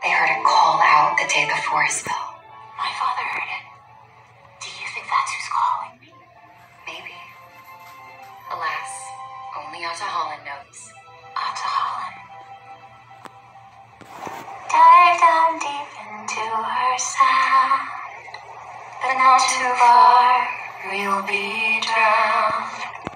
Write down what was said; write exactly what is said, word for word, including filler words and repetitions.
They heard it call out the day the forest fell. My father heard it. Do you think that's who's calling? Maybe. Alas, only Atta Holland knows. Atta Holland. Dive down deep into her sound, but not too far, we'll be drowned.